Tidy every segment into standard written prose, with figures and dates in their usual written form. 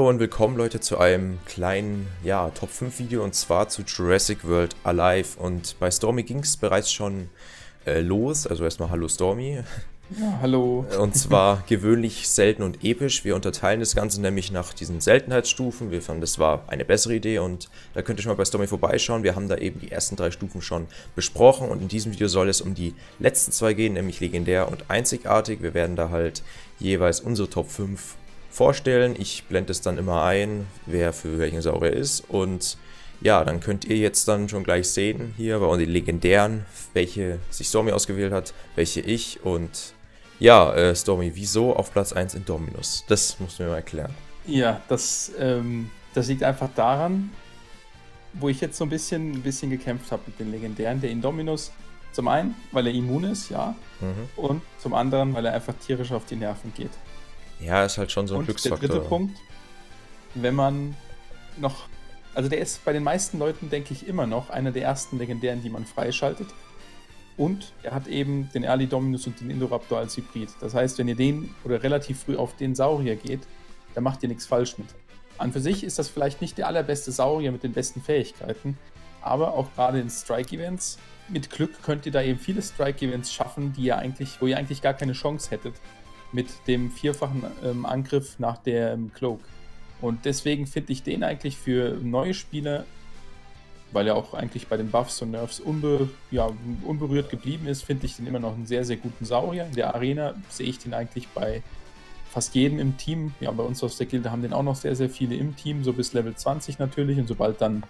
Und willkommen Leute zu einem kleinen, Top 5 Video, und zwar zu Jurassic World Alive. Und bei Stormy ging es bereits schon los, also erstmal hallo Stormy. Ja, hallo. Und zwar gewöhnlich, selten und episch. Wir unterteilen das Ganze nämlich nach diesen Seltenheitsstufen. Wir fanden, das war eine bessere Idee und da könnt ihr schon mal bei Stormy vorbeischauen. Wir haben da eben die ersten 3 Stufen schon besprochen und in diesem Video soll es um die letzten 2 gehen, nämlich legendär und einzigartig. Wir werden da halt jeweils unsere Top 5 vorstellen. Ich blende es dann immer ein, wer für welchen Saurier ist, und ja, dann könnt ihr jetzt dann schon gleich sehen, hier bei den legendären, welche sich Stormy ausgewählt hat, welche ich. Und ja, Stormy, wieso auf Platz 1 Indominus? Das musst du mir mal erklären. Ja, das liegt einfach daran, wo ich jetzt so ein bisschen gekämpft habe mit den legendären. Der Indominus, zum einen, weil er immun ist, ja, und zum anderen, weil er einfach tierisch auf die Nerven geht. Ja, ist halt schon so ein Und Glücksfaktor. der dritte Punkt, wenn man noch, also der ist bei den meisten Leuten, denke ich, immer noch einer der ersten legendären, die man freischaltet. Und er hat eben den Early Dominus und den Indoraptor als Hybrid. Das heißt, wenn ihr den oder relativ früh auf den Saurier geht, dann macht ihr nichts falsch mit. An für sich ist das vielleicht nicht der allerbeste Saurier mit den besten Fähigkeiten, aber auch gerade in Strike-Events, mit Glück könnt ihr da eben viele Strike-Events schaffen, wo ihr eigentlich gar keine Chance hättet mit dem 4-fachen Angriff nach der Cloak. Und deswegen finde ich den eigentlich für neue Spieler, weil er auch eigentlich bei den Buffs und Nerfs unberührt geblieben ist, finde ich den immer noch einen sehr, sehr guten Saurier. In der Arena sehe ich den eigentlich bei fast jedem im Team. Ja, bei uns aus der Gilde haben den auch noch sehr, sehr viele im Team, so bis Level 20 natürlich. Und sobald dann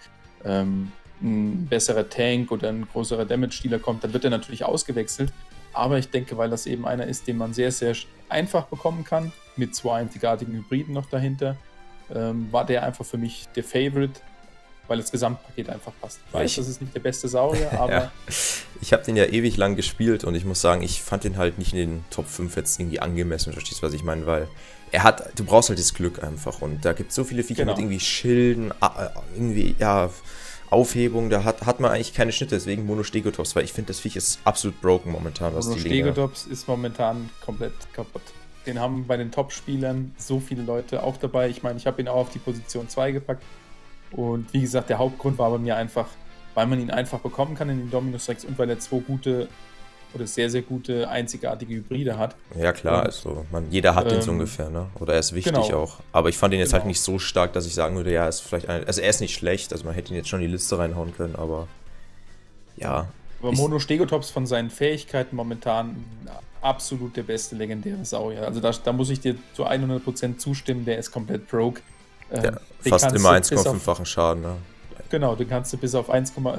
ein besserer Tank oder ein größerer Damage-Dealer kommt, dann wird er natürlich ausgewechselt. Aber ich denke, weil das eben einer ist, den man sehr, sehr einfach bekommen kann, mit 2 einzigartigen Hybriden noch dahinter, war der einfach für mich der Favorite, weil das Gesamtpaket einfach passt. Ich weiß, das ist nicht der beste Saurier, aber... Ja. Ich habe den ja ewig lang gespielt und ich muss sagen, ich fand den halt nicht in den Top 5 jetzt irgendwie angemessen, verstehst du, was ich meine, weil du brauchst halt das Glück einfach, und da gibt es so viele Viecher mit irgendwie Schilden, irgendwie, Aufhebung, da hat man eigentlich keine Schnitte, deswegen Monostegotops, weil ich finde, das Viech ist absolut broken momentan. Monostegotops ist momentan komplett kaputt. Den haben bei den Top-Spielern so viele Leute auch dabei. Ich meine, ich habe ihn auch auf die Position 2 gepackt. Und wie gesagt, der Hauptgrund war bei mir einfach, weil man ihn einfach bekommen kann in den Dominus Rex und weil er 2 gute oder sehr, sehr gute, einzigartige Hybride hat. Ja klar, und, also jeder hat den so ungefähr, ne? Oder er ist wichtig auch. Aber ich fand ihn jetzt halt nicht so stark, dass ich sagen würde, ja, ist vielleicht also er ist nicht schlecht, also man hätte ihn jetzt schon in die Liste reinhauen können, aber ja. Aber Monostegotops von seinen Fähigkeiten momentan absolut der beste legendäre Saurier. Also da muss ich dir zu 100% zustimmen, der ist komplett broke. Ja, fast immer 1,5-fachen Schaden, ne? Genau, den kannst du bis auf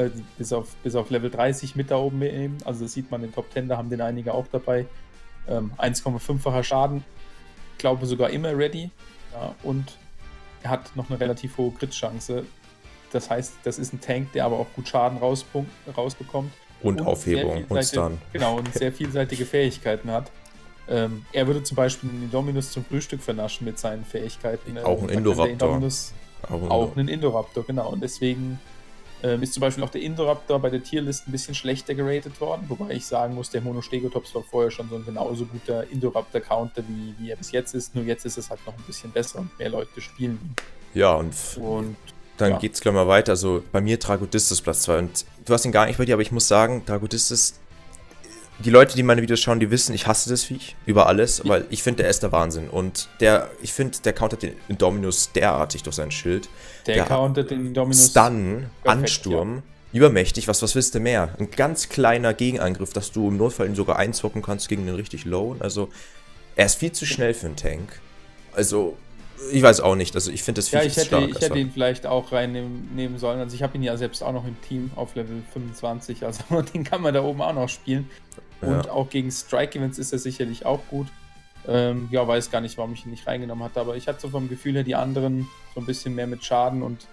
Level 30 mit da oben nehmen. Also das sieht man in den Top 10, da haben den einige auch dabei. 1,5-facher Schaden, ich glaube sogar immer ready. Ja, und er hat noch eine relativ hohe Crit-Chance. Das heißt, das ist ein Tank, der aber auch gut Schaden rausbekommt. Und Aufhebung und Stun. Genau, und sehr vielseitige Fähigkeiten hat. Er würde zum Beispiel den Indominus zum Frühstück vernaschen mit seinen Fähigkeiten. Auch ein Indoraptor. Auch ein Indoraptor, genau. Und deswegen ist zum Beispiel auch der Indoraptor bei der Tierlist ein bisschen schlechter geratet worden. Wobei ich sagen muss, der Monostegotops war vorher schon so ein genauso guter Indoraptor-Counter, wie er bis jetzt ist. Nur jetzt ist es halt noch ein bisschen besser und mehr Leute spielen ihn. Ja, und dann geht's gleich mal weiter. Also bei mir Dragodistes Platz 2. Und du hast ihn gar nicht bei dir, aber ich muss sagen, Dragodistes, die Leute, die meine Videos schauen, die wissen, ich hasse das Viech über alles, weil ich finde, der ist der Wahnsinn. Und ich finde, der countert den Indominus derartig durch sein Schild. Der countert den Indominus. Stun, Ansturm, übermächtig, was willst du mehr? Ein ganz kleiner Gegenangriff, dass du im Notfall ihn sogar einzocken kannst gegen den richtig low. Also, er ist viel zu schnell für einen Tank. Also, ich weiß auch nicht, also ich finde das Viech stark. Ich hätte ihn vielleicht auch reinnehmen sollen. Also ich habe ihn ja selbst auch noch im Team auf Level 25, also den kann man da oben auch noch spielen. Und auch gegen Strike-Events ist er sicherlich auch gut. Weiß gar nicht, warum ich ihn nicht reingenommen hatte, aber ich hatte so vom Gefühl her die anderen so ein bisschen mehr mit Schaden und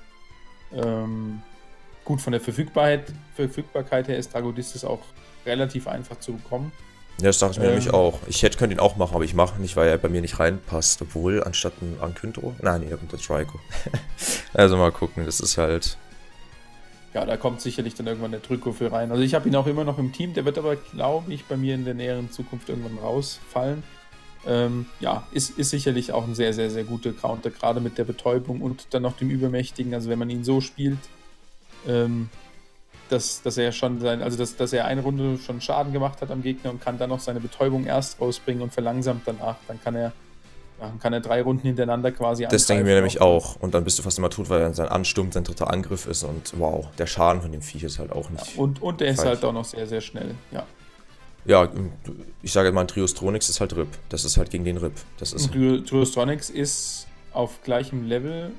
gut von der Verfügbarkeit her ist Dragodistes auch relativ einfach zu bekommen. Ja, das dachte ich mir nämlich auch. Ich könnte ihn auch machen, aber ich mache nicht, weil er bei mir nicht reinpasst. Obwohl, anstatt ein Ankyndro. Nein, hier kommt der Trico. Also mal gucken, das ist halt... Ja, da kommt sicherlich dann irgendwann der Trico für rein. Also ich habe ihn auch immer noch im Team, der wird aber, glaube ich, bei mir in der näheren Zukunft irgendwann rausfallen. Ja, ist sicherlich auch ein sehr, sehr, sehr guter Counter, gerade mit der Betäubung und dann noch dem Übermächtigen. Also wenn man ihn so spielt, dass er schon dass er eine Runde schon Schaden gemacht hat am Gegner und kann dann noch seine Betäubung erst rausbringen und verlangsamt danach, dann kann er 3 Runden hintereinander quasi Das denke ich mir nämlich auch. Und dann bist du fast immer tot, weil dann sein Ansturm sein 3. Angriff ist und wow, der Schaden von dem Viech ist halt auch nicht. Ja, und der ist halt auch noch sehr, sehr schnell, ja. Ja, ich sage mal, ein Triostronix ist halt RIP. Das ist halt gegen den RIP. Triostronix ist auf gleichem Level.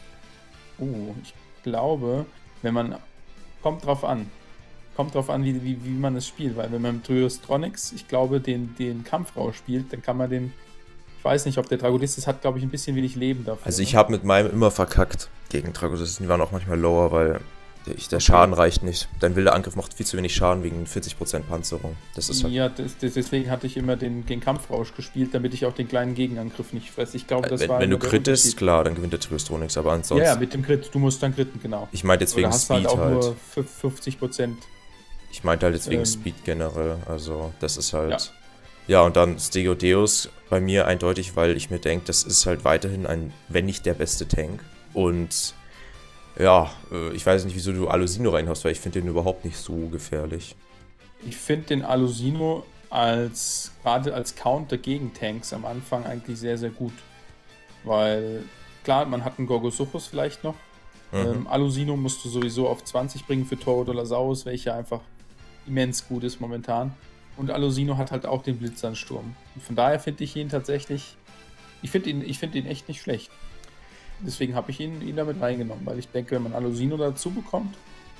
Ich glaube, wenn man. Kommt drauf an, wie man es spielt, weil wenn man Triostronix, ich glaube, den Kampfrausch spielt, dann kann man den. Ich weiß nicht, ob der Dragodistis hat, glaube ich, ein bisschen wenig Leben dafür. Also ich habe mit meinem immer verkackt gegen Dragodistis. Die waren auch manchmal lower, weil der Schaden reicht nicht. Dein wilder Angriff macht viel zu wenig Schaden wegen 40% Panzerung. Das ist halt ja, deswegen hatte ich immer den Kampfrausch gespielt, damit ich auch den kleinen Gegenangriff nicht fresse. Ich glaube, das war. Wenn du crittest, klar, dann gewinnt der Triostronix, aber ansonsten. Ja, mit dem Crit, du musst dann critten, genau. Ich meinte jetzt wegen Speed halt. Nur 50%. Ich meinte halt jetzt wegen Speed generell. Also, das ist halt. Ja, und dann Stegodeus bei mir eindeutig, weil ich mir denke, das ist halt weiterhin wenn nicht der beste Tank. Und ja, ich weiß nicht, wieso du Alusino reinhaust, weil ich finde den überhaupt nicht so gefährlich. Ich finde den Alusino gerade als Counter gegen Tanks am Anfang eigentlich sehr, sehr gut. Weil, klar, man hat einen Gorgosuchus vielleicht noch. Alusino musst du sowieso auf 20 bringen für Taurodolasaurus, welcher einfach immens gut ist momentan. Und Alusino hat halt auch den Blitzansturm. Und von daher finde ich ihn tatsächlich, ich finde ihn echt nicht schlecht. Deswegen habe ich ihn damit reingenommen, weil ich denke, wenn man Alusino dazu bekommt,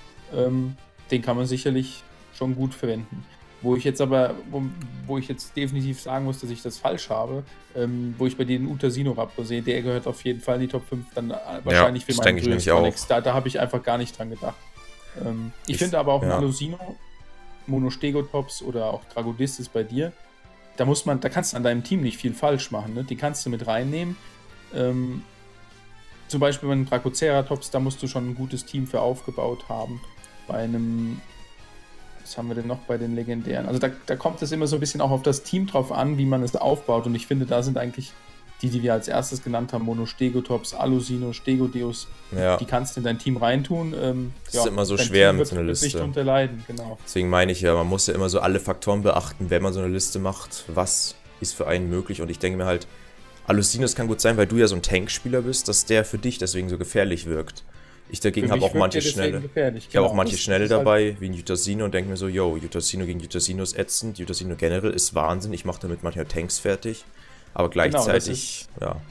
den kann man sicherlich schon gut verwenden. Wo ich jetzt definitiv sagen muss, dass ich das falsch habe, wo ich bei den Utasino-Raptor sehe, der gehört auf jeden Fall in die Top 5, dann wahrscheinlich für meinen Triostronix. Da habe ich einfach gar nicht dran gedacht. Ich finde aber auch ein Alusino, Monostegotops oder auch Dragodistis bei dir, da kannst du an deinem Team nicht viel falsch machen, ne? Die kannst du mit reinnehmen. Zum Beispiel bei einem Dracoceratops, da musst du schon ein gutes Team für aufgebaut haben. Bei einem, was haben wir denn noch bei den Legendären? Also da kommt es immer so ein bisschen auch auf das Team drauf an, wie man es aufbaut. Und ich finde, da sind eigentlich die wir als erstes genannt haben, Monostegotops, Alusino, Stegodeus, die kannst du in dein Team reintun. Das ist immer so schwer mit so einer Liste. Nicht drunter leiden, genau. Deswegen meine ich ja, man muss ja immer so alle Faktoren beachten, wenn man so eine Liste macht, was ist für einen möglich. Und ich denke mir halt, Alusinus kann gut sein, weil du ja so ein Tankspieler bist, dass der für dich deswegen so gefährlich wirkt. Ich dagegen habe auch manche Schnelle. Ich habe auch manche Schnelle dabei, wie ein Utasino, und denke mir so, yo, Utasino gegen Utasino ist ätzend, Utasino generell ist Wahnsinn, ich mache damit manchmal Tanks fertig, aber gleichzeitig,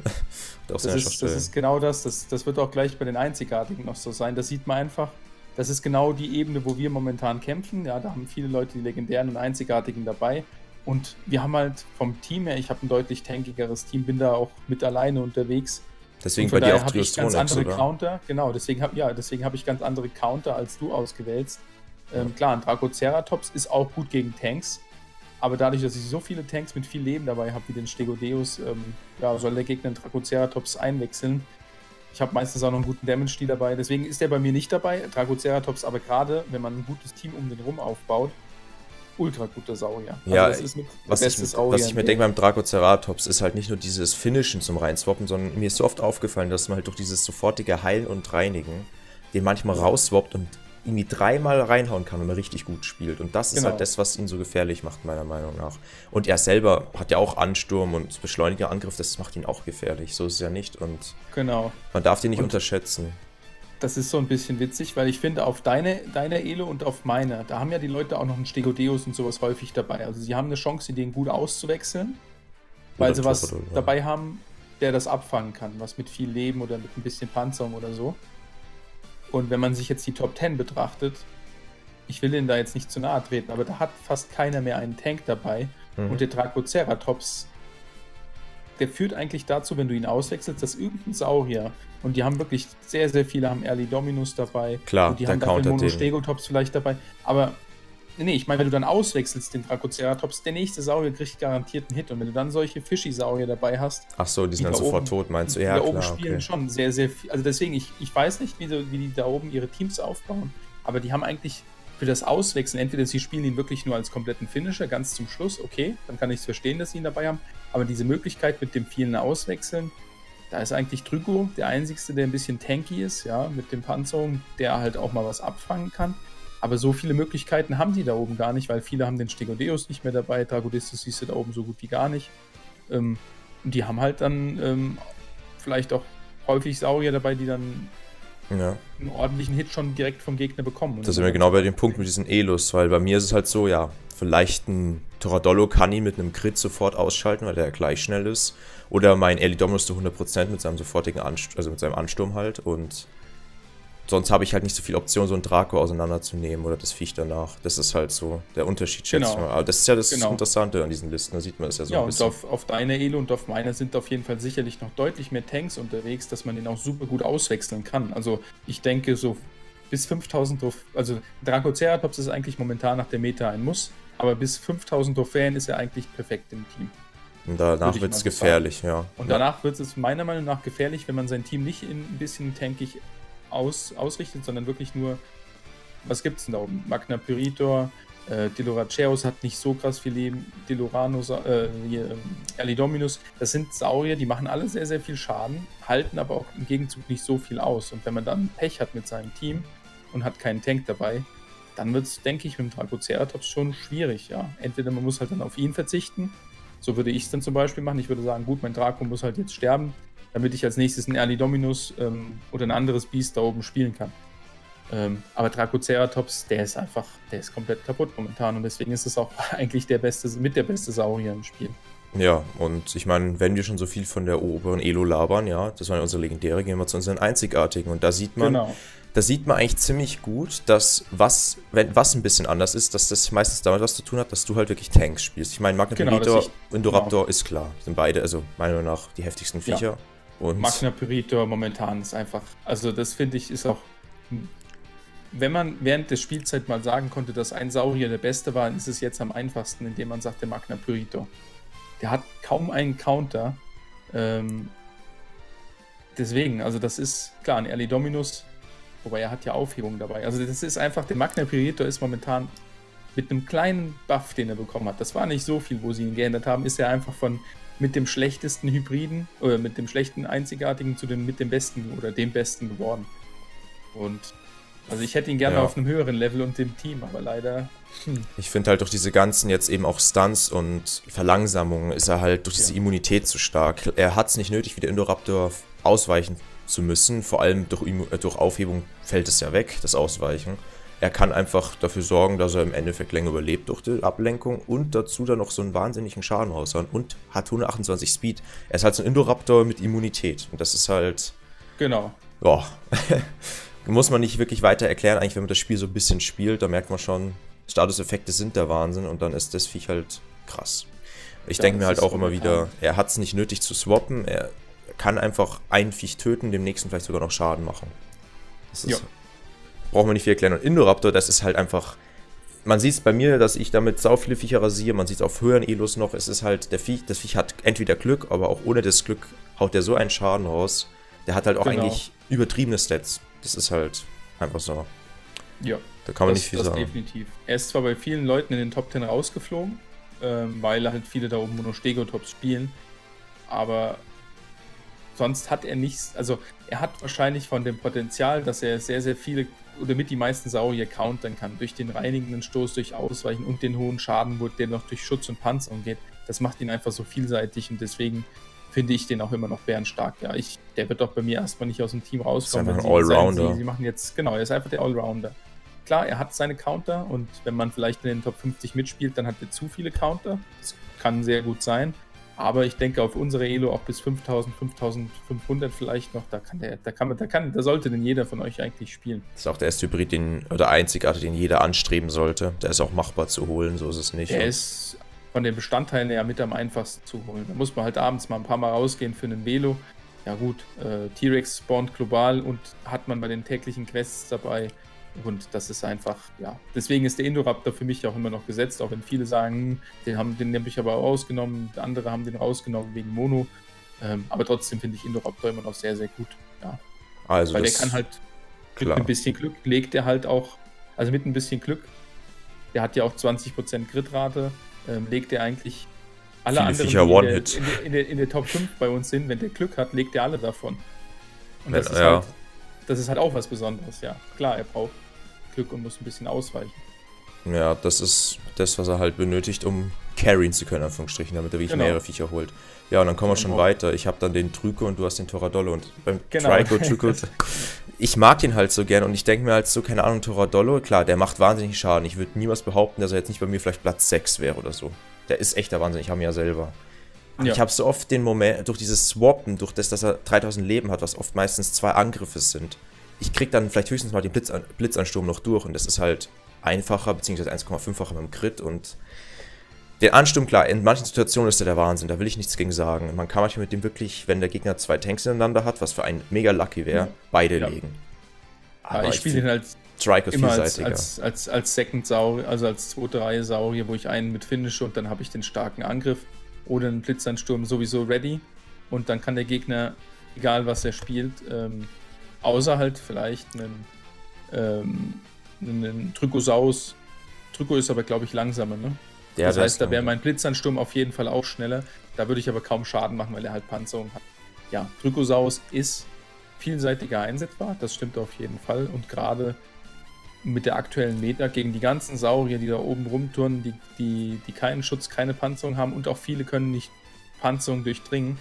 das ist genau das wird auch gleich bei den Einzigartigen noch so sein, das sieht man einfach, das ist genau die Ebene, wo wir momentan kämpfen, ja, da haben viele Leute die Legendären und Einzigartigen dabei. Und wir haben halt vom Team her, ich habe ein deutlich tankigeres Team, bin da auch mit alleine unterwegs. Deswegen bei dir auch Triostronix, ganz andere Counter, genau, deswegen habe ich ganz andere Counter als du ausgewählt. Klar, ein Dracoceratops ist auch gut gegen Tanks, aber dadurch, dass ich so viele Tanks mit viel Leben dabei habe, wie den Stegodeus, soll der Gegner einen Dracoceratops einwechseln. Ich habe meistens auch noch einen guten Damage-Deal dabei, deswegen ist der bei mir nicht dabei, Dracoceratops, aber gerade, wenn man ein gutes Team um den rum aufbaut, ultra guter Saurier. Ja, also das ist was ich mir denke beim Dracoceratops ist halt nicht nur dieses Finishen zum Reinswappen, sondern mir ist so oft aufgefallen, dass man halt durch dieses sofortige Heilen und Reinigen den manchmal rausswappt und irgendwie 3-mal reinhauen kann, wenn man richtig gut spielt. Und das ist halt das, was ihn so gefährlich macht, meiner Meinung nach. Und er selber hat ja auch Ansturm und beschleuniger Angriff, das macht ihn auch gefährlich. So ist es ja nicht. Und man darf den nicht unterschätzen. Das ist so ein bisschen witzig, weil ich finde, auf deiner Elo und auf meiner, da haben ja die Leute auch noch einen Stegodeus und sowas häufig dabei. Also sie haben eine Chance, den gut auszuwechseln, weil sie was dabei haben, der das abfangen kann, was mit viel Leben oder mit ein bisschen Panzerung oder so. Und wenn man sich jetzt die Top 10 betrachtet, ich will denen da jetzt nicht zu nahe treten, aber da hat fast keiner mehr einen Tank dabei. Und der Dracoceratops, der führt eigentlich dazu, wenn du ihn auswechselst, dass irgendein Saurier, und die haben wirklich sehr, sehr viele, haben Early Dominus dabei. Klar, und die haben dafür Monostegotops vielleicht dabei. Aber, ich meine, wenn du dann auswechselst, den Dracoceratops, der nächste Saurier kriegt garantiert einen Hit. Und wenn du dann solche Fischi-Saurier dabei hast. Ach so, die sind dann sofort tot, meinst du? Ja, klar. Die da oben spielen schon sehr, sehr viel. Also deswegen, ich weiß nicht, wie die da oben ihre Teams aufbauen, aber die haben eigentlich für das Auswechseln, entweder sie spielen ihn wirklich nur als kompletten Finisher, ganz zum Schluss, okay, dann kann ich es verstehen, dass sie ihn dabei haben. Aber diese Möglichkeit mit dem vielen Auswechseln, da ist eigentlich Drügo der Einzige, der ein bisschen tanky ist, ja, mit dem Panzerung, der halt auch mal was abfangen kann. Aber so viele Möglichkeiten haben die da oben gar nicht, weil viele haben den Stegodeus nicht mehr dabei, Dragodistus siehst du da oben so gut wie gar nicht. Und die haben halt dann vielleicht auch häufig Saurier dabei, die dann einen ordentlichen Hit schon direkt vom Gegner bekommen. Da sind wir genau bei dem Punkt mit diesen Elos, weil bei mir ist es halt so, ja, vielleicht ein Toradollo kann ihn mit einem Crit sofort ausschalten, weil der ja gleich schnell ist. Oder mein Early-Dominus zu 100% mit seinem sofortigen mit seinem Ansturm halt. Und sonst habe ich halt nicht so viel Option, so einen Draco auseinanderzunehmen oder das Viech danach. Das ist halt so der Unterschied, schätze ich mal. Aber das ist ja das Interessante an diesen Listen, da sieht man es ja so ein bisschen. Und auf deiner Elo und auf meiner sind auf jeden Fall sicherlich noch deutlich mehr Tanks unterwegs, dass man den auch super gut auswechseln kann. Also ich denke so bis 5000 also Dracoceratops ist eigentlich momentan nach der Meta ein Muss, aber bis 5000 Trophäen ist er eigentlich perfekt im Team. Und danach wird es gefährlich, ja. Und danach wird es meiner Meinung nach gefährlich, wenn man sein Team nicht ein bisschen tankig ausrichtet, sondern wirklich nur, was gibt es denn da oben? Magna Pyritor, Diloraceus hat nicht so krass viel Leben, Diloranus, Early-Dominus, das sind Saurier, die machen alle sehr, sehr viel Schaden, halten aber auch im Gegenzug nicht so viel aus. Und wenn man dann Pech hat mit seinem Team und hat keinen Tank dabei, dann wird es, denke ich, mit dem Dracoceratops schon schwierig, ja. Entweder man muss halt dann auf ihn verzichten, so würde ich es dann zum Beispiel machen. Ich würde sagen, gut, mein Draco muss halt jetzt sterben, damit ich als nächstes einen Early-Dominus oder ein anderes Biest da oben spielen kann. Aber Dracoceratops, der ist komplett kaputt momentan und deswegen ist es auch eigentlich der beste Saurier im Spiel. Ja, und ich meine, wenn wir schon so viel von der oberen Elo labern, ja, das waren unsere legendäre, gehen wir zu unseren einzigartigen und da sieht man, eigentlich ziemlich gut, dass was ein bisschen anders ist, dass das meistens damit was zu tun hat, dass du halt wirklich Tanks spielst. Ich meine, Magna Pyritor und Indoraptor ist klar, sind beide, also meiner Meinung nach, die heftigsten Viecher. Ja. Und Magna Pyritor momentan ist einfach, also das finde ich ist auch, wenn man während der Spielzeit mal sagen konnte, dass ein Saurier der beste war, dann ist es jetzt am einfachsten, indem man sagt, der Magna Pyritor. Der hat kaum einen Counter. Deswegen, also das ist klar, ein Early-Dominus, wobei er hat ja Aufhebung dabei. Also das ist einfach, der Magna Pyritor ist momentan mit einem kleinen Buff, den er bekommen hat. Das war nicht so viel, wo sie ihn geändert haben, ist er einfach mit dem schlechtesten Hybriden oder mit dem schlechten Einzigartigen mit dem besten oder dem besten geworden. Und also ich hätte ihn gerne auf einem höheren Level und dem Team, aber leider. Ich finde halt durch diese ganzen jetzt eben auch Stunts und Verlangsamungen ist er halt durch diese Immunität zu stark. Er hat es nicht nötig, wie der Indoraptor ausweichen zu müssen. Vor allem durch Aufhebung fällt es ja weg, das Ausweichen. Er kann einfach dafür sorgen, dass er im Endeffekt länger überlebt durch die Ablenkung und dazu dann noch so einen wahnsinnigen Schaden raushauen und hat 128 Speed. Er ist halt so ein Indoraptor mit Immunität und das ist halt... Genau. Boah. Muss man nicht wirklich weiter erklären, eigentlich, wenn man das Spiel so ein bisschen spielt, da merkt man schon, Statuseffekte sind der Wahnsinn und dann ist das Viech halt krass. Ich denke mir halt auch immer wieder, er hat es nicht nötig zu swappen, er kann einfach ein Viech töten, dem nächsten vielleicht sogar noch Schaden machen. Das ist, braucht man nicht viel erklären. Und Indoraptor, das ist halt einfach, man sieht es bei mir, dass ich damit sau viele Viecher rasiere, man sieht es auf höheren Elos noch, es ist halt, das Viech hat entweder Glück, aber auch ohne das Glück haut der so einen Schaden raus, der hat halt auch eigentlich übertriebene Stats. Das ist halt einfach so. Ja, da kann man nicht viel sagen. Definitiv. Er ist zwar bei vielen Leuten in den Top 10 rausgeflogen, weil halt viele da oben Mono-Stegotops spielen, aber sonst hat er nichts, also er hat wahrscheinlich von dem Potenzial, dass er sehr, sehr viele oder mit die meisten Saurier countern kann, durch den reinigenden Stoß, durch Ausweichen und den hohen Schaden, der noch durch Schutz und Panzerung geht. Das macht ihn einfach so vielseitig und deswegen finde ich den auch immer noch bärenstark. Ja, der wird doch bei mir erstmal nicht aus dem Team rauskommen. Das ist einfach ein Allrounder. Sie machen jetzt, genau, er ist einfach der Allrounder. Klar, er hat seine Counter und wenn man vielleicht in den Top 50 mitspielt, dann hat er zu viele Counter. Das kann sehr gut sein. Aber ich denke, auf unsere Elo auch bis 5000, 5500 vielleicht noch, da sollte denn jeder von euch eigentlich spielen. Das ist auch der erste Hybrid, oder Einzigartige, den jeder anstreben sollte. Der ist auch machbar zu holen, so ist es nicht. Der ist von den Bestandteilen her mit am einfachsten zu holen. Da muss man halt abends mal ein paar Mal rausgehen für einen Velo. Ja gut, T-Rex spawnt global und hat man bei den täglichen Quests dabei. Und das ist einfach, ja. Deswegen ist der Indoraptor für mich auch immer noch gesetzt, auch wenn viele sagen, den habe ich aber rausgenommen, andere haben den rausgenommen wegen Mono. Aber trotzdem finde ich Indoraptor immer noch sehr, sehr gut. Ja. Also weil der kann halt mit ein bisschen Glück, legt er halt auch, also mit ein bisschen Glück, der hat ja auch 20% Crit-Rate, legt er eigentlich alle Viele anderen, Viecher die One-Hit. in der Top 5 bei uns sind, wenn der Glück hat, legt er alle davon. Und Wenn- das ist, ja. das ist halt auch was Besonderes, ja. Klar, er braucht Glück und muss ein bisschen ausweichen. Ja, das ist das, was er halt benötigt, um carryen zu können, in Anführungsstrichen, damit er wirklich Genau. mehrere Viecher holt. Ja, und dann kommen wir schon Genau. weiter. Ich habe dann den Truco und du hast den Toradolo. Und beim Genau. Truco, ich mag den halt so gern und ich denke mir halt so, keine Ahnung, Toradolo, klar, der macht wahnsinnig Schaden. Ich würde niemals behaupten, dass er jetzt nicht bei mir vielleicht Platz 6 wäre oder so. Der ist echt der Wahnsinn, ich habe ihn ja selber. Ja. Ich habe so oft den Moment, durch dieses Swappen, durch das, dass er 3000 Leben hat, was oft meistens 2 Angriffe sind, ich krieg dann vielleicht höchstens mal den Blitzansturm noch durch und das ist halt einfacher, beziehungsweise 1,5-facher mit dem Crit und den Ansturm, klar, in manchen Situationen ist der Wahnsinn, da will ich nichts gegen sagen. Man kann manchmal mit dem wirklich, wenn der Gegner 2 Tanks ineinander hat, was für einen mega lucky wäre, beide legen. Aber ich spiele ihn halt Trico ist immer vielseitiger. als Second Saurier, also als 2-3 Saurier, wo ich einen mit finische und dann habe ich den starken Angriff oder einen Blitzansturm sowieso ready und dann kann der Gegner, egal was er spielt, außer halt vielleicht einen Tricosaurus. Trico ist aber, glaube ich, langsamer, ne? Ja, das heißt, da wäre mein Blitzansturm auf jeden Fall auch schneller. Da würde ich aber kaum Schaden machen, weil er halt Panzerung hat. Ja, Tricosaurus ist vielseitiger einsetzbar, das stimmt auf jeden Fall. Und gerade mit der aktuellen Meta gegen die ganzen Saurier, die da oben rumturnen, die keinen Schutz, keine Panzerung haben und auch viele können nicht Panzerung durchdringen.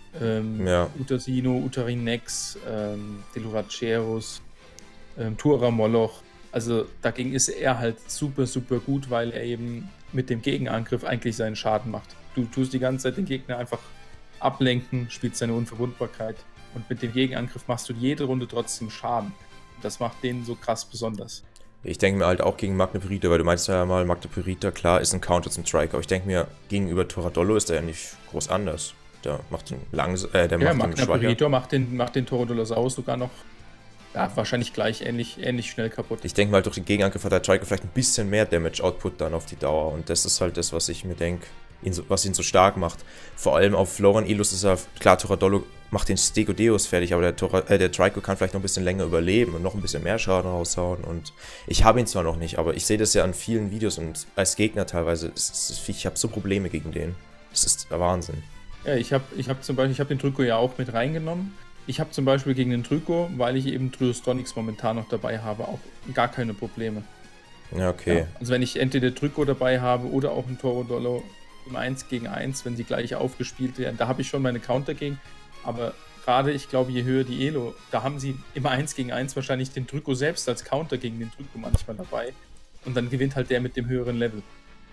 Utasino, Utarinex, Deluracerus, Tura Moloch. Also dagegen ist er halt super, super gut, weil er eben mit dem Gegenangriff eigentlich seinen Schaden macht. Du tust die ganze Zeit den Gegner einfach ablenken, spielst seine Unverwundbarkeit und mit dem Gegenangriff machst du jede Runde trotzdem Schaden. Das macht den so krass besonders. Ich denke mir halt auch gegen Magna Pyrita, weil du meinst ja mal, Magna Pyrita, klar, ist ein Counter zum Trico. Ich denke mir, gegenüber Toradolo ist der ja nicht groß anders. Der macht den langsam, der macht Magna den schwacher. Pyrita macht den Toradolosaurus sogar noch wahrscheinlich gleich ähnlich schnell kaputt. Ich denke mal, durch den Gegenangriff hat der Trico vielleicht ein bisschen mehr Damage-Output dann auf die Dauer. Und das ist halt das, was ich mir denke, was ihn so stark macht. Vor allem auf Floran Ilus ist er, klar, Toradolo macht den Stegodeus fertig, aber der Trico kann vielleicht noch ein bisschen länger überleben und noch ein bisschen mehr Schaden raushauen. Und ich habe ihn zwar noch nicht, aber ich sehe das ja an vielen Videos und als Gegner teilweise, ich habe so Probleme gegen den. Das ist der Wahnsinn. Ja, ich hab den Trico ja auch mit reingenommen. Ich habe zum Beispiel gegen den Trico, weil ich eben Tryostronix momentan noch dabei habe, auch gar keine Probleme. Ja, okay. Ja, also wenn ich entweder Trico dabei habe oder auch einen Toradolo im 1 gegen 1, wenn sie gleich aufgespielt werden, da habe ich schon meine Counter gegen. Aber gerade, ich glaube, je höher die Elo, da haben sie im 1 gegen 1 wahrscheinlich den Trico selbst als Counter gegen den Trico manchmal dabei. Und dann gewinnt halt der mit dem höheren Level.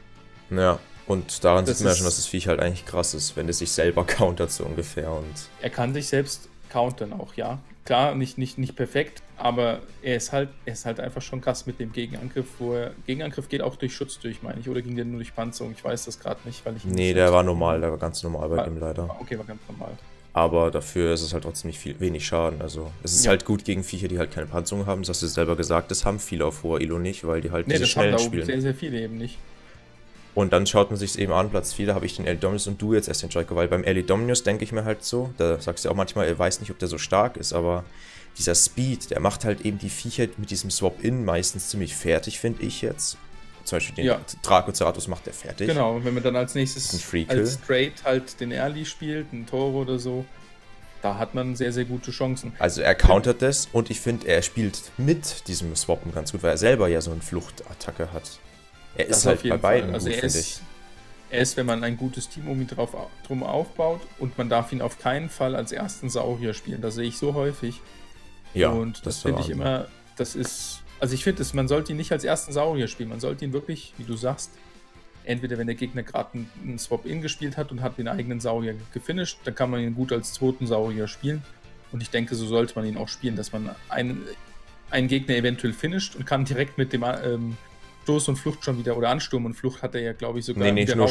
Ja, und daran sieht man ja schon, dass das Viech halt eigentlich krass ist, wenn es sich selber countert so ungefähr. Und er kann sich selbst countern auch, ja. Klar, nicht perfekt, aber er ist halt einfach schon krass mit dem Gegenangriff, Gegenangriff geht auch durch Schutz durch, meine ich, oder ging der nur durch Panzerung? Ich weiß das gerade nicht, weil ich... Nee, der war normal, der war ganz normal bei dem leider. Okay, war ganz normal. Aber dafür ist es halt trotzdem nicht wenig Schaden. Also es ist halt gut gegen Viecher, die halt keine Panzerung haben. Das hast du selber gesagt, das haben viele auf hoher Elo nicht, weil die halt diese schnellen spielen. Sehr, sehr viele eben nicht. Und dann schaut man sich es eben an, Platz 4, da habe ich den Early-Dominus und du jetzt erst den Trico, weil beim Early-Dominus denke ich mir halt so, da sagst du auch manchmal, er weiß nicht, ob der so stark ist, aber dieser Speed, der macht halt eben die Viecher mit diesem Swap-In meistens ziemlich fertig, finde ich jetzt. Zum Beispiel den Dracoceratus macht der fertig. Genau, und wenn man dann als nächstes als Straight halt den Early spielt, einen Toro oder so, da hat man sehr, sehr gute Chancen. Also er countert das und ich finde, er spielt mit diesem Swappen ganz gut, weil er selber ja so eine Fluchtattacke hat. Er ist halt bei beiden gut, finde ich. Er ist, wenn man ein gutes Team um ihn drum aufbaut und man darf ihn auf keinen Fall als ersten Saurier spielen. Das sehe ich so häufig. Ja, und das finde ich immer, das ist, also ich finde, man sollte ihn nicht als ersten Saurier spielen. Man sollte ihn wirklich, wie du sagst, entweder wenn der Gegner gerade einen Swap-In gespielt hat und hat den eigenen Saurier gefinisht, dann kann man ihn gut als zweiten Saurier spielen. Und ich denke, so sollte man ihn auch spielen, dass man einen Gegner eventuell finisht und kann direkt mit dem Stoß und Flucht schon wieder, oder Ansturm und Flucht hat er ja, glaube ich, sogar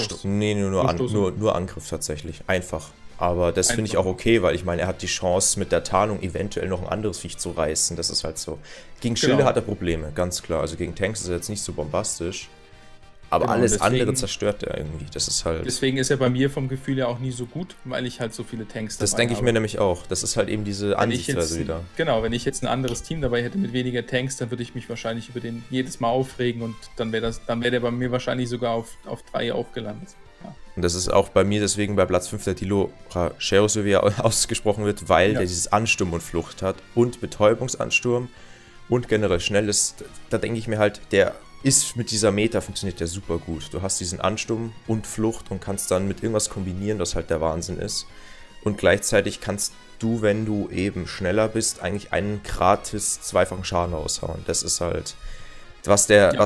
nur Angriff tatsächlich. Einfach. Aber das finde ich auch okay, weil ich meine, er hat die Chance, mit der Tarnung eventuell noch ein anderes Viech zu reißen. Das ist halt so. Gegen Schilde hat er Probleme, ganz klar. Also gegen Tanks ist er jetzt nicht so bombastisch. Aber alles andere zerstört er irgendwie. Das ist halt. Deswegen ist er bei mir vom Gefühl ja auch nie so gut, weil ich halt so viele Tanks dabei habe. Das denke ich mir nämlich auch. Das ist halt eben diese Ansichtsweise wieder. Genau, wenn ich jetzt ein anderes Team dabei hätte mit weniger Tanks, dann würde ich mich wahrscheinlich über den jedes Mal aufregen und dann wäre der bei mir wahrscheinlich sogar auf 3 aufgelandet. Und das ist auch bei mir deswegen bei Platz 5 der Dilo-Racheros, so wie er ausgesprochen wird, weil der dieses Ansturm und Flucht hat und Betäubungsansturm und generell schnell ist. Da denke ich mir halt, der ist mit dieser Meta funktioniert der super gut. Du hast diesen Ansturm und Flucht und kannst dann mit irgendwas kombinieren, was halt der Wahnsinn ist. Und gleichzeitig kannst du, wenn du eben schneller bist, eigentlich einen gratis zweifachen Schaden raushauen. Das ist halt, das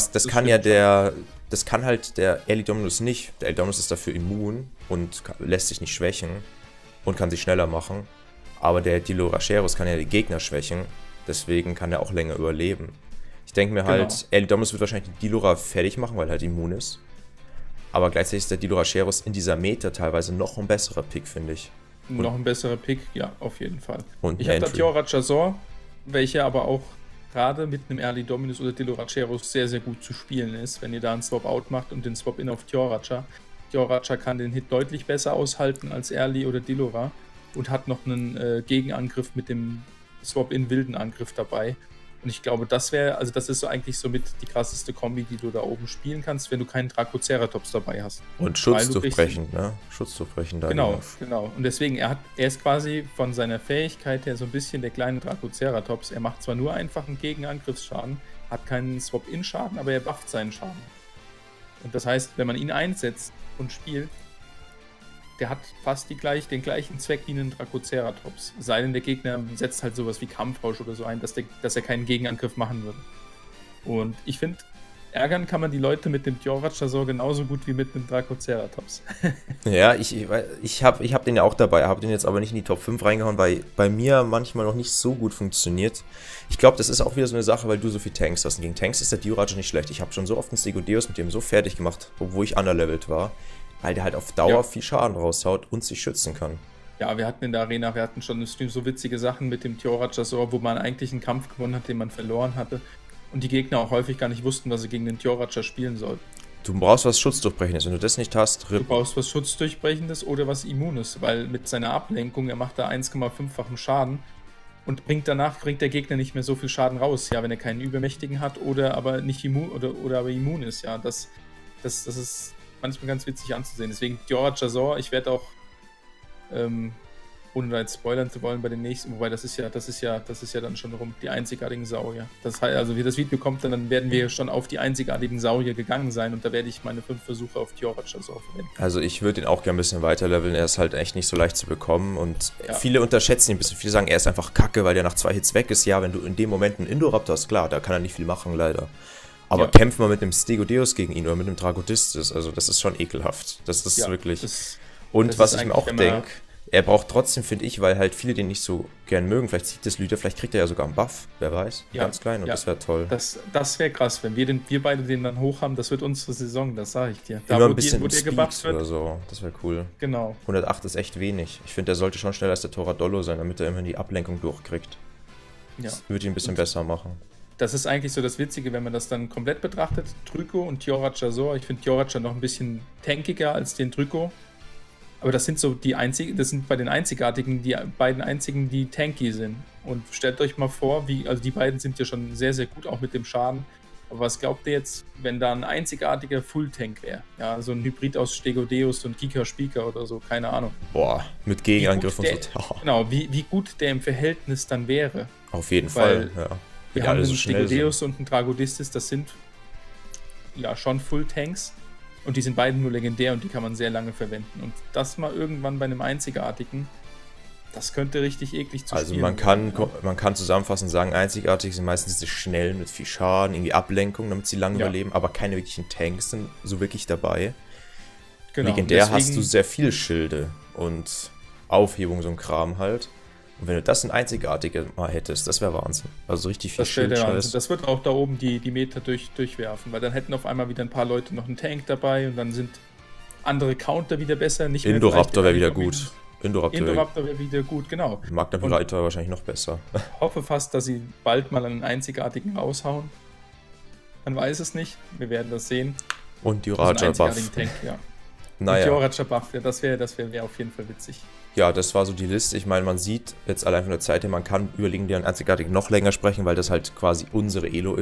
kann halt der Early Dominus nicht. Der Early Dominus ist dafür immun und lässt sich nicht schwächen und kann sich schneller machen. Aber der Dilo-Racheros kann ja die Gegner schwächen, deswegen kann er auch länger überleben. Ich denke mir halt, Early Dominus wird wahrscheinlich die Dilo-Ra fertig machen, weil er halt immun ist. Aber gleichzeitig ist der Dilo-Racheros in dieser Meta teilweise noch ein besserer Pick, finde ich. Noch ein besserer Pick, ja, auf jeden Fall. Und ich habe da Tio-Rachazor, welcher aber auch gerade mit einem Early Dominus oder Dilo-Racheros sehr, sehr gut zu spielen ist, wenn ihr da einen Swap-Out macht und den Swap-In auf Tio-Racha. Tio-Racha kann den Hit deutlich besser aushalten als Early oder Dilo-Ra und hat noch einen Gegenangriff mit dem Swap-In wilden Angriff dabei. Und ich glaube, das ist so eigentlich somit die krasseste Kombi, die du da oben spielen kannst, wenn du keinen Dracoceratops dabei hast. Und schutzdurchbrechend, ne? Schutzdurchbrechend da. Genau. Und deswegen, er ist quasi von seiner Fähigkeit her so ein bisschen der kleine Dracoceratops. Er macht zwar nur einfach einen Gegenangriffsschaden, hat keinen Swap-In-Schaden, aber er bufft seinen Schaden. Und das heißt, wenn man ihn einsetzt und spielt, der hat fast den gleichen Zweck wie ein Dracoceratops. Sei denn, der Gegner setzt halt sowas wie Kampfrausch oder so ein, dass er keinen Gegenangriff machen würde. Und ich finde, ärgern kann man die Leute mit dem Tio-Rachazor genauso gut wie mit einem Dracoceratops. Ja, ich hab den ja auch dabei, habe den jetzt aber nicht in die Top 5 reingehauen, weil bei mir manchmal noch nicht so gut funktioniert. Ich glaube, das ist auch wieder so eine Sache, weil du so viel Tanks hast. Und gegen Tanks ist der Dio-Racha nicht schlecht. Ich habe schon so oft einen Stegodeus mit dem so fertig gemacht, obwohl ich underlevelt war. Weil der halt auf Dauer viel Schaden raushaut und sich schützen kann. Ja, wir hatten in der Arena, schon im Stream so witzige Sachen mit dem Tio-Rachazor, wo man eigentlich einen Kampf gewonnen hat, den man verloren hatte. Und die Gegner auch häufig gar nicht wussten, was sie gegen den Tio-Racha spielen sollten. Du brauchst was Schutzdurchbrechendes. Wenn du das nicht hast, Du brauchst was Schutzdurchbrechendes oder was Immunes, weil mit seiner Ablenkung, er macht da 1,5-fachen Schaden und bringt der Gegner nicht mehr so viel Schaden raus, ja, wenn er keinen Übermächtigen hat oder aber nicht immun oder aber immun ist, ja. Das ist manchmal ganz witzig anzusehen. Deswegen Tio-Rachazor, ich werde auch, ohne da jetzt spoilern zu wollen bei den nächsten, wobei das ist ja dann schon rum, die einzigartigen Saurier. Das heißt, also wie das Video kommt, dann werden wir schon auf die einzigartigen Saurier gegangen sein und da werde ich meine 5 Versuche auf Tio-Rachazor verwenden. Also ich würde ihn auch gerne ein bisschen weiterleveln, er ist halt echt nicht so leicht zu bekommen und viele unterschätzen ihn ein bisschen, viele sagen, er ist einfach kacke, weil der nach 2 Hits weg ist. Ja, wenn du in dem Moment einen Indoraptor hast, klar, da kann er nicht viel machen, leider. Aber kämpfen wir mit einem Stegodeus gegen ihn oder mit einem Dragodistis, also das ist schon ekelhaft. Das ist wirklich... Und was ich mir auch denke, er braucht trotzdem, finde ich, weil halt viele den nicht so gern mögen, vielleicht zieht das Lüter, vielleicht kriegt er ja sogar einen Buff, wer weiß, ganz klein und das wäre toll. Das wäre krass, wenn wir beide den dann hoch haben, das wird unsere Saison, das sage ich dir. Da, wo der gebufft wird oder so, das wäre cool. Genau. 108 ist echt wenig. Ich finde, der sollte schon schneller als der Toradollo sein, damit er immerhin die Ablenkung durchkriegt. Das würde ihn ein bisschen besser machen. Das ist eigentlich so das Witzige, wenn man das dann komplett betrachtet. Dryco und Tio-Rachazor. Ich finde Tio-Racha noch ein bisschen tankiger als den Dryco. Aber das sind so das sind bei den Einzigartigen die beiden einzigen, die tanky sind. Und stellt euch mal vor, also die beiden sind ja schon sehr, sehr gut, auch mit dem Schaden. Aber was glaubt ihr jetzt, wenn da ein einzigartiger Full-Tank wäre? Ja, so ein Hybrid aus Stegodeus und Kika-Spieker oder so, keine Ahnung. Boah, mit Gegenangriff und so. Genau, wie gut der im Verhältnis dann wäre. Auf jeden Fall, ja. Wir haben einen Stegodeus und einen Dragodistis, das sind ja schon Full-Tanks. Und die sind beide nur legendär und die kann man sehr lange verwenden. Und das mal irgendwann bei einem Einzigartigen, das könnte richtig eklig zu spielen sein. Also man kann zusammenfassend sagen, Einzigartige sind meistens diese schnellen mit viel Schaden, irgendwie Ablenkung, damit sie lange überleben, aber keine wirklichen Tanks sind so wirklich dabei. Genau, legendär hast du sehr viel Schilde und Aufhebung, so ein Kram halt. Und wenn du das in Einzigartige mal hättest, das wäre Wahnsinn. Also richtig viel Schildscheiß. Das wird auch da oben die Meter durchwerfen, weil dann hätten auf einmal wieder ein paar Leute noch einen Tank dabei und dann sind andere Counter wieder besser. Indoraptor wäre wieder gut. Indoraptor wäre wieder gut, genau. Magna-Vibrator wahrscheinlich noch besser. Ich hoffe fast, dass sie bald mal einen Einzigartigen raushauen. Man weiß es nicht, wir werden das sehen. Und die Raja-Buff. Naja. Und die Raja-Buff, das wäre auf jeden Fall witzig. Ja, das war so die Liste. Ich meine, man sieht jetzt allein von der Zeit her, man kann über legendären Einzigartigen noch länger sprechen, weil das halt quasi unsere Elo ist.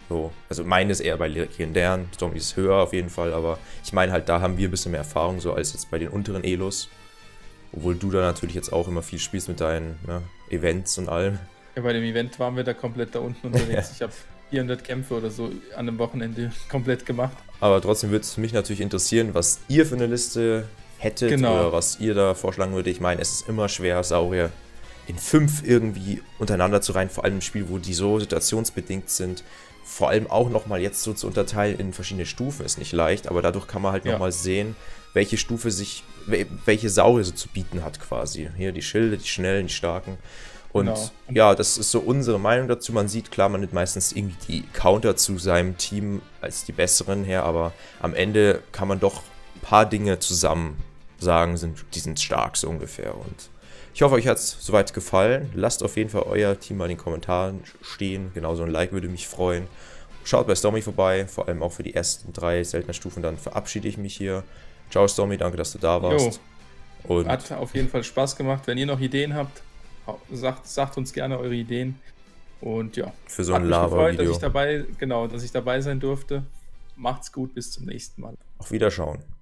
So, also meine ist eher bei legendären, Stormy ist höher auf jeden Fall, aber ich meine halt, da haben wir ein bisschen mehr Erfahrung, so als jetzt bei den unteren Elos. Obwohl du da natürlich jetzt auch immer viel spielst mit deinen Events und allem. Ja, bei dem Event waren wir da komplett da unten unterwegs. Ich habe 400 Kämpfe oder so an einem Wochenende komplett gemacht. Aber trotzdem würde es mich natürlich interessieren, was ihr für eine Liste hättet oder was ihr da vorschlagen würdet. Ich meine, es ist immer schwer, Saurier in 5 irgendwie untereinander zu reihen, vor allem im Spiel, wo die so situationsbedingt sind. Vor allem auch nochmal jetzt so zu unterteilen in verschiedene Stufen ist nicht leicht, aber dadurch kann man halt nochmal sehen, welche Stufe welche Saurier so zu bieten hat quasi. Hier die Schilde, die Schnellen, die Starken. Und ja, das ist so unsere Meinung dazu. Man sieht, klar, man nimmt meistens irgendwie die Counter zu seinem Team als die besseren her, aber am Ende kann man doch ein paar Dinge zusammen sagen, die sind stark so ungefähr. Und ich hoffe, euch hat es soweit gefallen. Lasst auf jeden Fall euer Team mal in den Kommentaren stehen. Genauso ein Like würde mich freuen. Schaut bei Stormy vorbei, vor allem auch für die ersten 3 seltenen Stufen. Dann verabschiede ich mich hier. Ciao Stormy, danke, dass du da warst. Und hat auf jeden Fall Spaß gemacht. Wenn ihr noch Ideen habt, sagt uns gerne eure Ideen. Und ja, für so ein Lava-Video. Dass ich dabei sein durfte. Macht's gut, bis zum nächsten Mal. Auf Wiederschauen.